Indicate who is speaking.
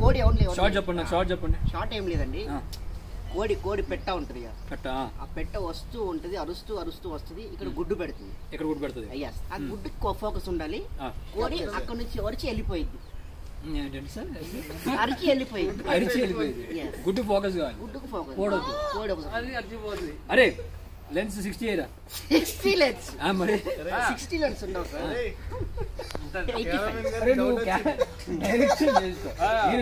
Speaker 1: కోడి only
Speaker 2: short చెప్పండి నాకు, షార్ట్ చెప్పండి.
Speaker 1: షార్ట్ ఏం లేదండి, కోడి పెట్ట ఉంటుంది కదా,
Speaker 2: పెట్ట
Speaker 1: ఆ పెట్ట వస్తూ ఉంటుంది, అరుస్తూ అరుస్తూ వస్తుంది, ఇక్కడ గుడ్డు పెడుతుంది.
Speaker 2: ఇక్కడ గుడ్డు పెడుతుంది.
Speaker 1: అయ్యాస్ ఆ గుడ్డుకి ఫోకస్ ఉండాలి. కోడి అక్కడ నుంచి వరిచి వెళ్ళిపోయింది,
Speaker 2: ఏంటండి సార్?
Speaker 1: అరిచి వెళ్ళిపోయింది.
Speaker 2: అరిచి వెళ్ళిపోయింది. గుడ్డు ఫోకస్ కావాలి,
Speaker 1: గుడ్డుకు ఫోకస్.
Speaker 2: కోడి అరే లెన్స్ 60 అయ్యారా?
Speaker 1: 60 లెన్స్
Speaker 2: మరి
Speaker 1: 60 లెన్స్ ఉండవు సార్.
Speaker 2: డైరెక్షన్ చేసుకో.